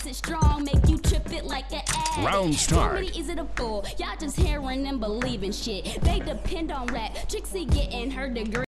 it strong, make you trip it like an addict. Round start. Too many easy to fool, y'all just hearing and believing shit. They depend on rap, Trixie getting her degree.